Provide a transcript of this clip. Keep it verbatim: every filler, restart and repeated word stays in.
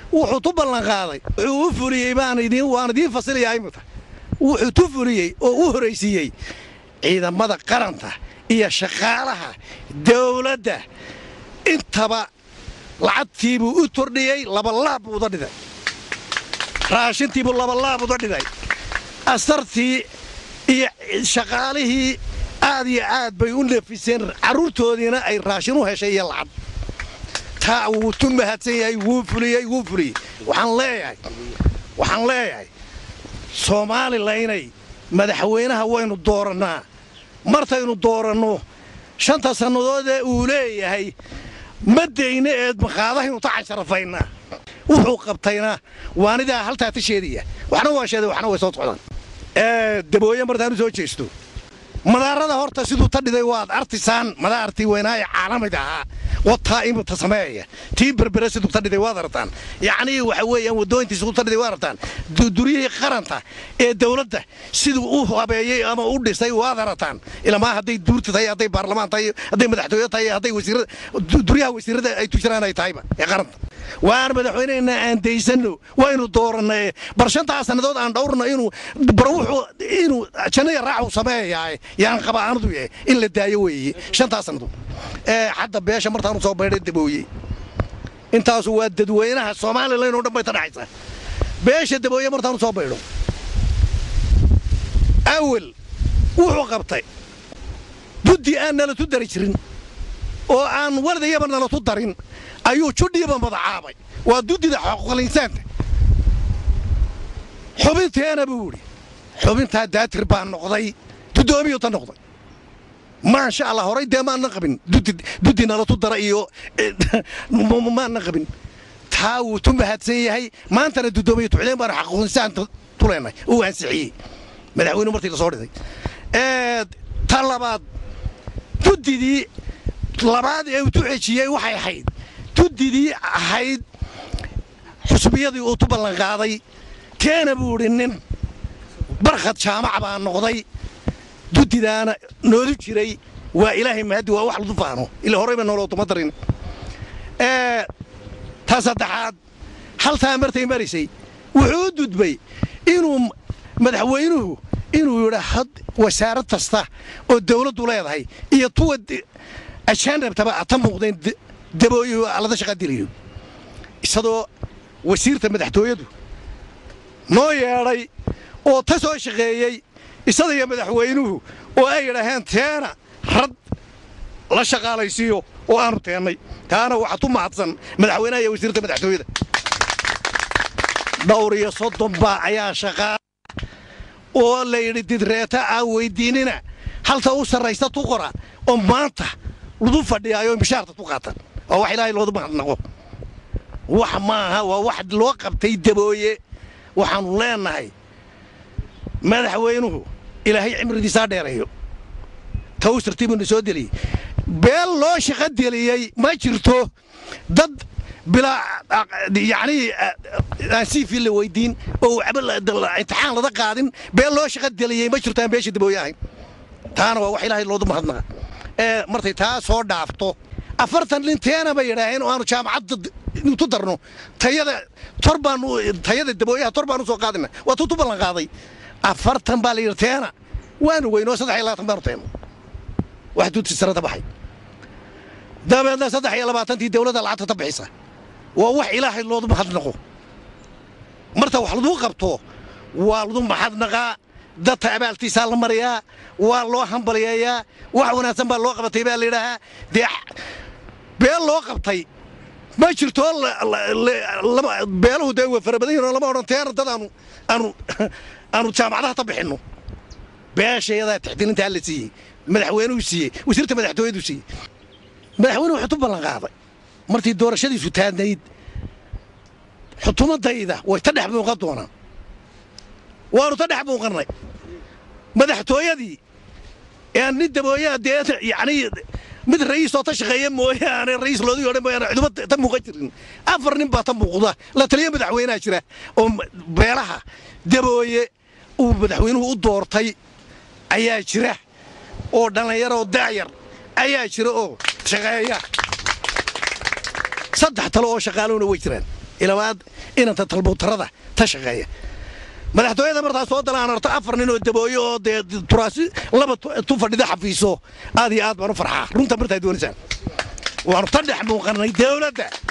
wuxuu tu ballan qaaday wuxuu u fuliyey baan idin waan idin fasiliyaa imta wuxuu tu fuliyey oo u horeysiiyey ciidamada qaranta iyo shaqaalaha dawladda intaba lacagtiibuu u tordhiyey laba laab u dhigay raashintiibuu laba laab u dhigay asartii iyo shaqaalihii aad iyo aad bay u nafiseen caruurtoodiina ay raashin u heshay iyo lacag taa uu tu mahadsan yahay wuu fuliyey wuu fuliyey waxaan leeyahay waxaan leeyahay Soomaalilaynay madaxweynaha waynu dooranaa martaynu dooranno shanta sanadood ee uu leeyahay madayna eed maqaadahaynu tacan sharafayna wuxuu qabtayna waanidaa haltaa tisheediya waxna waa sheeday waxna way soo socdaan ee dabooye martaan soo jeesto madaarada horta siduu tadhiday waad artisaan madaartii weynaay caalamiga ah wata inuu tasameeyo tii berbere siduu tadhiday waad artaan yaani waxa weeyaan wadooyintii siduu tadhiday waad artaan duriyay qaranta ee dawladda siduu u habeeyay ama u dhisay waad artaan ilaa ma haday duurta tahay haday baarlamaan tahay haday madaxtooyo tahay haday wasiirada duriyaha wasiirada ay tujiraan ay tahay ee qaranta waan madaxweynaha aan deysano waynu dooranay barshantaa sanadood aan dhowrno inuu baruuxu inuu janaya raacu sameeyahay yaan qabaanadu yahay in la daayo weeyii shantaa sanadood ee hadda beesha martaan soo baydhay dabooyay intaas waa dadweynaha Soomaaliland oo dhanbay tadhaysa beesha dabooyay martaan soo baydho awal wuxuu qabtay buddi aan nala tu dari jirin oo aan wardayaba nala tu darin ayuu judhiiba madacaabay waa dudida xuquuqul insaanka xubinteena buu yiri xubinta daatir baan noqday gudoomiye ta noqday ma sha Allah horay deemaan naqbin dudi dudi nala tu dara iyo ma naqbin taa uu tumahadsan yahay maantana gudoomiye tuxleen baan xuquuqul insaanka tuleenay oo ansixiyay madaxweynuhu martii la soo dhiday ee talabaad dudidii labaad ee uu tuxijiyay waxay ahayd dudidii ahayd xusbiyadii uu tu ballan qaaday keena buu nin barxad jaamac baan noqday dudidaana noodu jiray waa ilaahay mahadi waa wax lagu faano ila horeyba nolol tuma darin ee taasadaxaad haltaa martay marisay wuxuu dudbay inuu madaxweynuhu inuu yiraahdo wasaarad kasta oo dawladdu leedahay iyo tuwa ajaanibtaba atamuqdeen dabooyo alada shaqa diliyo isagoo wasiirta madaxtooyadu noo yeeray oo ta soo shaqeeyay isaga madaxweynuhu oo ay yiraahdeen teena rad la shaqaalaysiyo oo aanu teenay taana waxa tu mahadsan madaxweynaha iyo wasiirta madaxtooyada dawriyo soddon baa ayaa shaqa oo la yiri didreeta aan weydiinina halta uu sareysta tu qora oo maanta wuxuu fadhiyayo mishaarta tu qaatan oo wax ilaahay loo mahadnaqo wax maaha waa wax loo qabtay dabooye waxaan leenahay madaxweynuhu ilaahay cimridiisa dheereeyo tawsirtiibuna soo dilay beel loo shaqo diliyay ma jirto dad bila yaani si fi la weydiin oo cabal imtixaan la qaadin beel loo shaqo diliyay ma jirto aan beesha dabooyahay taana waa wax ilaahay loo mahadnaqa ee martay taa soo dhaafto afartan linteena bay yiraahdeen oo aanu jaamacad intu darno tayada torbaan tayada dabooyaha torbaan soo qaadina waa tu ballan qaaday afartan baa la yirteena waan weyno saddex iyo labaatan baan teen wax duudsi sarada baxay dabeedna saddex iyo labaatan tii dawladda lacagta ta bixisa waa wax ilaahay loo mahadnaqo marta wax lagu qabto waa lagu mahadnaqa dadka abaaltiisa la mariyaa waa loo hambaliyeeyaa wax wanaagsan baa loo qabatay baa la yiraahaa beel loo qabtay ma jirto beeluhu day farabadayno lama oran teer dad aanu aanu aanu jaamacadaha ta bixino beeshayada taxdiinta la siiyay madaxweynuhu siiyay wasiirta madaxtooyadu siiyay madaxweynuhu wuxuu ballan qaaday martii doorashadiisu taadnayd xukuumadayda way ta dhaxbuu qadoona waanu ta dhaxbuu qarnay madaxtooyadii ee nid dabooyaa deeta yaani mid ra'iis oo ta shaqeeya mooyaane ra'iis loo yiri mooyaane cudubad ta muuqajirin afar nin baa ta muuqda la taliya madaxweynaha jira oo beelaha dabooye uu madaxweynuhu u doortay ayaa jira oo dhalinyaro daayar ayaa jira oo shaqeeya saddex talo oo shaqaaloona way jiraan ilabaad inanta talbuutarada ta shaqeeya madaxtooyada martaa soo dalaan arta afar nin oo dabooyo oo dee turaasi laba tu fadhida xafiiso aad iyo aad baan u farxaa runta martaa doonaysaa waanu tadhex muuqanay dawladda